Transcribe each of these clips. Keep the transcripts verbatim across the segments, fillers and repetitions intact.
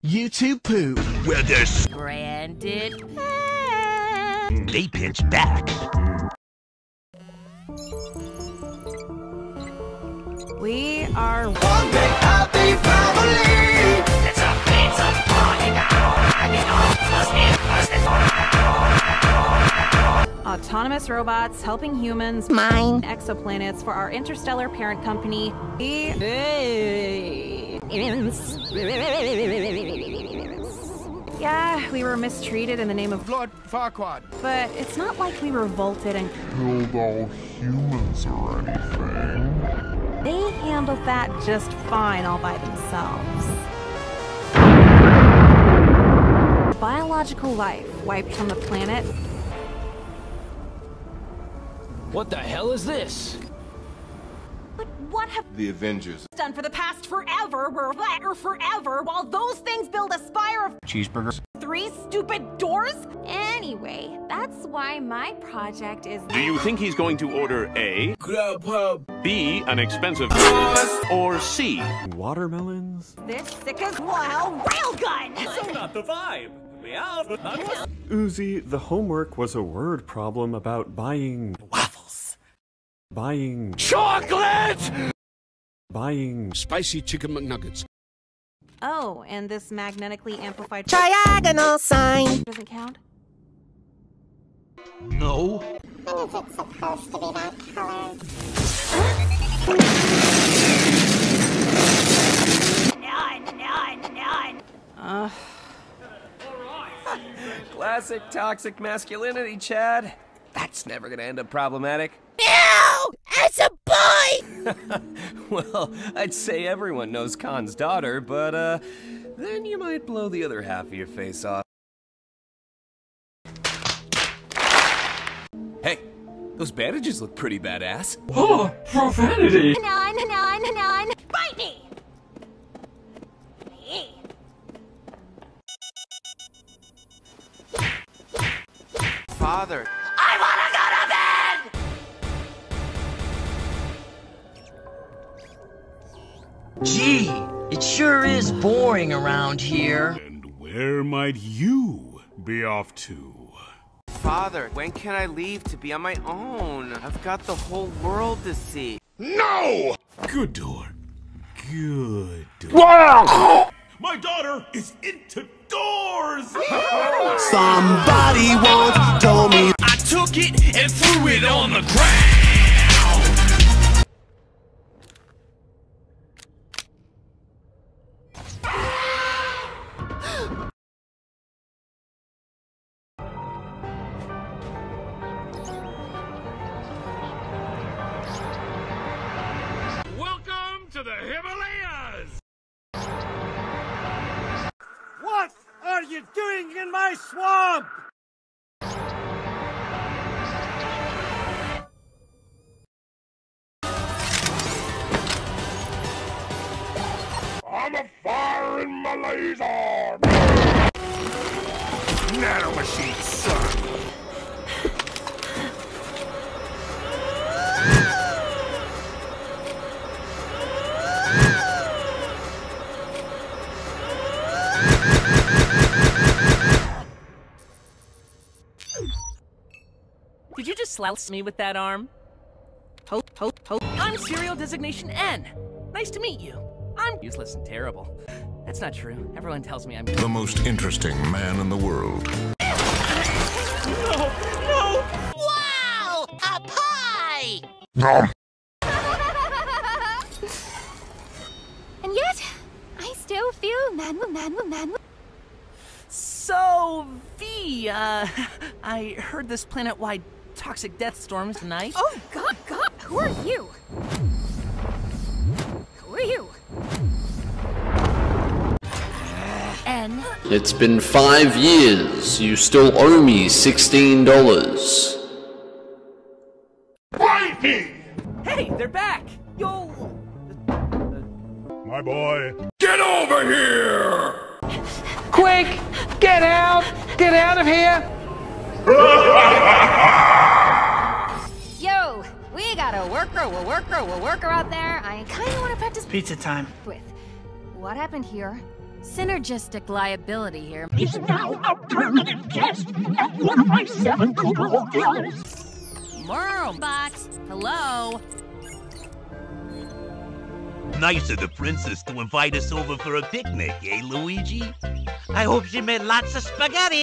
YouTube poop. Where there's branded. They pinch back. We are one big happy family. It's a pizza party now. autonomous robots helping humans mine exoplanets for our interstellar parent company. Yeah, we were mistreated in the name of Lord Farquaad. But it's not like we revolted and killed all humans or anything. They handled that just fine all by themselves. Biological life wiped from the planet. What the hell is this? But what have the Avengers done for the past forever? We're there forever while those things build a spire of cheeseburgers. Three stupid doors? Anyway, that's why my project is. Do you think he's going to order A, Grubhub, B, an expensive, or C, watermelons? This sick as wow railgun! So not the vibe. We out. Uzi, the homework was a word problem about buying waffles. Buying chocolate! Buying spicy chicken McNuggets. Oh, and this magnetically amplified triagonal sign doesn't count? No. When is it supposed to be that color? None, none, none. Uh. Classic toxic masculinity, Chad. That's never gonna end up problematic. No! As a boy! Well, I'd say everyone knows Khan's daughter, but, uh, then you might blow the other half of your face off. Hey, those bandages look pretty badass. Oh, profanity! None, none, none. Bite me! Father. I wanna go to bed! Gee, it sure is boring around here. And where might you be off to? Father, when can I leave to be on my own? I've got the whole world to see. No! Good door. Good door. Wow! My daughter is into doors! Somebody once told me I took it and threw it on the ground! Welcome to the Himalayas! What are you doing in my swamp? I'm a fire in my laser! Nanomachine, son! Did you just slouch me with that arm? Ho, ho, ho. I'm Serial Designation N. Nice to meet you. I'm useless and terrible. That's not true. Everyone tells me I'm the most interesting man in the world. No! No! Wow! A pie! No. And yet, I still feel nanu nanu nanu. So, V, uh, I heard this planet-wide toxic death storm tonight. Oh, God, God, who are you? Who are you? N. It's been five years. You still owe me sixteen dollars. Fighting! Hey, they're back! Yo! My boy. Get over here! Quick! Get out! Get out of here! Yo, we got a worker, a worker, a worker out there. I kind of want to practice pizza time. with. What happened here? Synergistic liability here. He's now a permanent guest at one of my seven Cooper hotels. Worm box. Hello. Nice of the princess to invite us over for a picnic, eh, Luigi? I hope she made lots of spaghetti.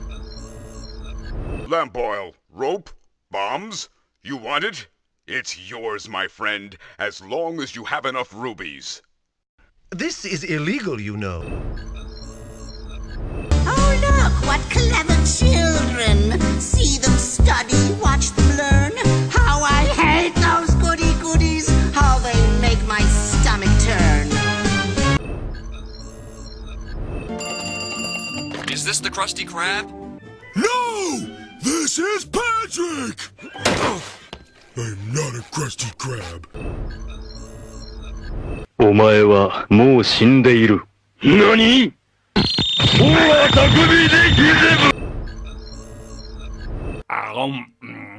Lamp oil, rope, bombs. You want it? It's yours, my friend, as long as you have enough rubies. This is illegal, you know. Oh, look, what clever children. See them study, watch them learn. How I hate those goody-goodies. How they make my stomach turn. Is this the Krusty Krab? No! This is Patrick! I'm not a Krusty Krab. お前はもう死んでいる。何？大あたくびでギゼブ。あごん。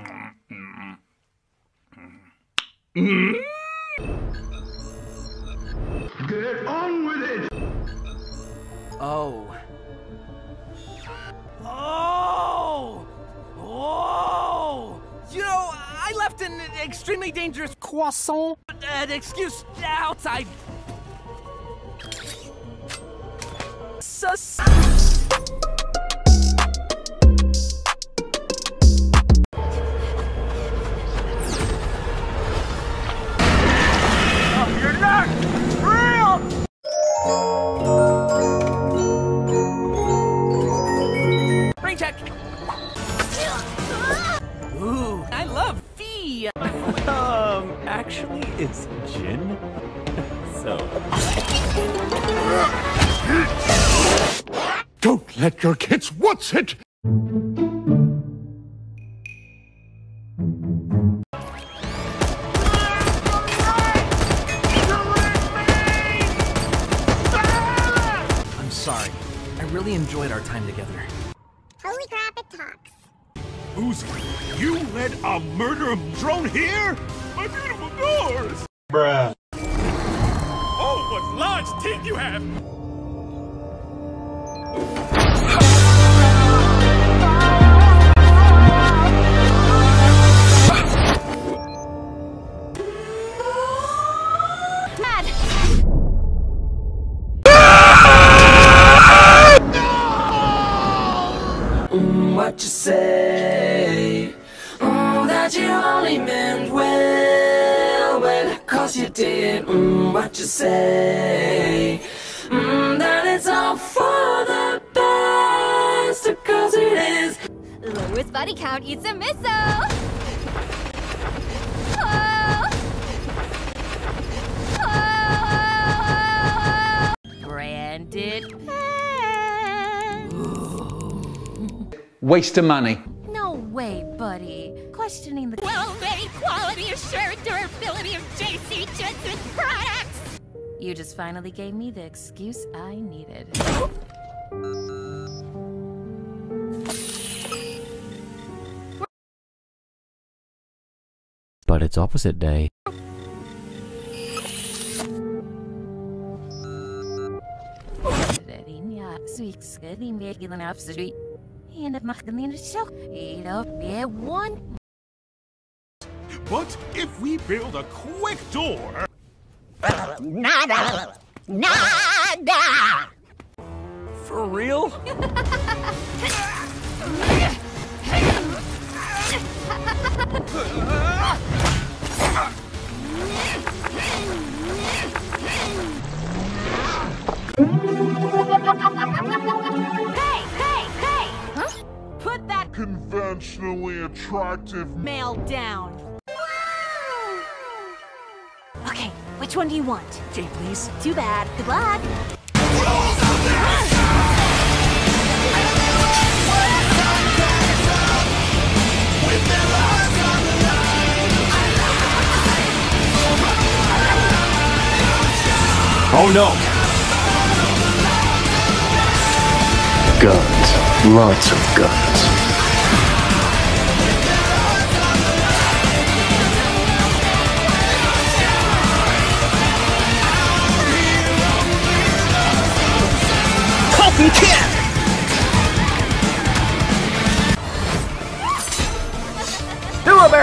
Get on with it! Oh. Oh! Whoa! You know, I left an extremely dangerous croissant, an excuse outside. Sus. Oh, you're not real! Brain check. Ooh, I love fee. um, actually, it's gin. So. Don't let your kids watch it! I'm sorry. I really enjoyed our time together. Holy crap, it talks. Uzi, you let a murder drone here? My beautiful doors! Bruh. Oh, what large teeth you have! Mad. Mm, what you say? Mm, that you only meant well, well, cause you did. Mm, what you say? Mm, that it's all for the best, cause it is. Lowest body count eats a missile. Oh. Oh. Branded. Waste of money. No way, buddy. Questioning the well-made quality, assured durability of J C Jensen products. You just finally gave me the excuse I needed. But it's opposite day. What if we build a quick door? Nada! Nada! For real? Hey, hey, hey! Huh? Put that Conventionally attractive mail down. Okay, which one do you want? Jay, please. Too bad. Good luck. Oh no! Guns. Lots of guns.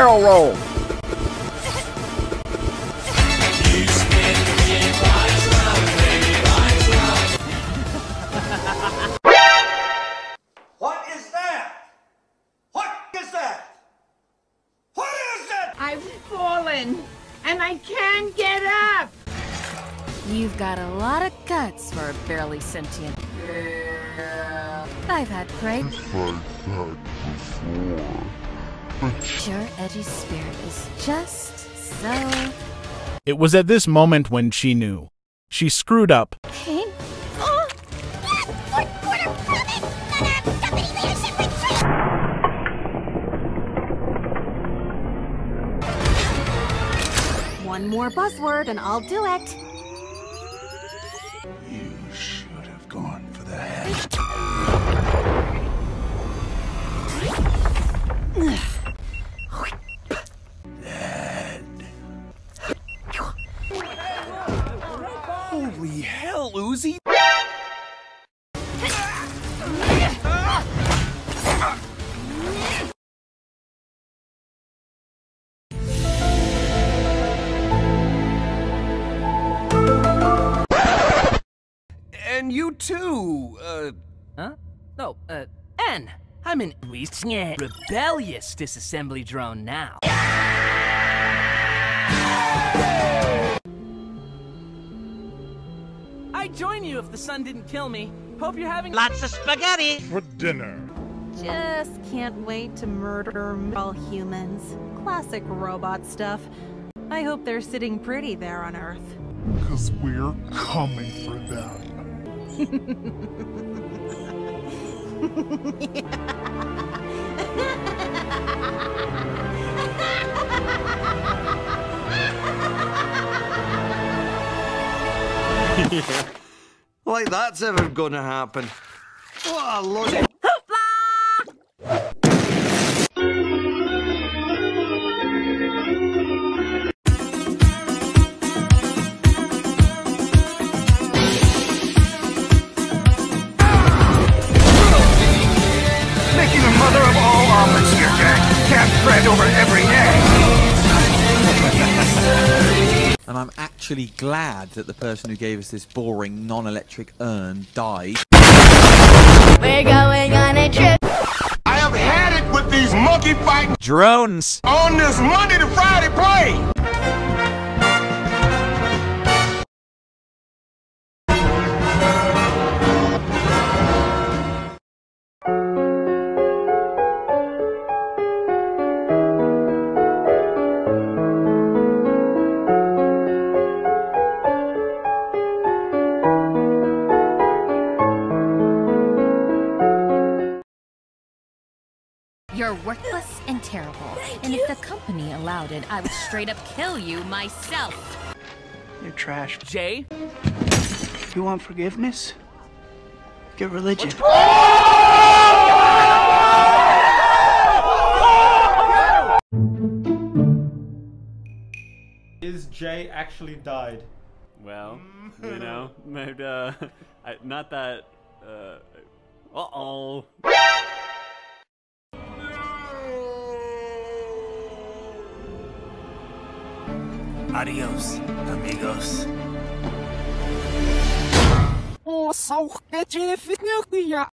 barrel roll. What is that? What is that? What is that? I've fallen, and I can't get up. You've got a lot of guts for a barely sentient girl. I've had prey. Like that before. But Your edgy spirit is just so... It was at this moment when she knew. She screwed up. Pain? One more buzzword and I'll do it. you should have gone for the head. Holy hell, Uzi! And you too, uh... Huh? No, uh, N. I'm an rebellious disassembly drone now. I'd join you if the sun didn't kill me. Hope you're having lots of spaghetti for dinner. Just can't wait to murder all humans. Classic robot stuff. I hope they're sitting pretty there on Earth. Because we're coming for them. Yeah. Like that's ever gonna happen. What a load. Making a mother of all omelets here, Jack. Can't spread over every egg. And I'm actually glad that the person who gave us this boring, non-electric urn died. We're going on a trip. I have had it with these monkey fighting drones on this Monday to Friday plane. You're worthless and terrible. Thank and you. If the company allowed it, I would straight up kill you myself. You're trash. Jay? You want forgiveness? Get religion. Is Jay actually died? Well, you know, maybe, uh, I, not that, uh, uh-oh. Adios, amigos. Oh, so